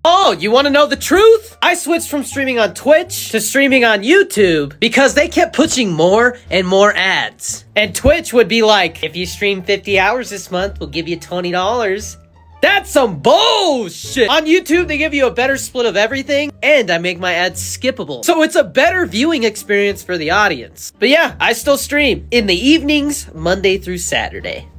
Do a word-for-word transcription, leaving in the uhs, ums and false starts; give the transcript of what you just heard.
Oh, you want to know the truth? I switched from streaming on Twitch to streaming on YouTube because they kept pushing more and more ads. And Twitch would be like, if you stream fifty hours this month, we'll give you twenty dollars. That's some bullshit! On YouTube, they give you a better split of everything, and I make my ads skippable. So it's a better viewing experience for the audience. But yeah, I still stream in the evenings, Monday through Saturday.